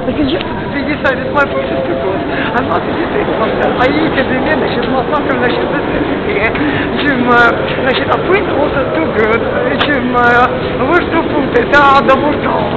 Because you say this my voice is too good. I'm not going to say myself. I eat it in the end. She's not going to let you. Значит, а пыль also too good. Чем вы что путаете? А, да вот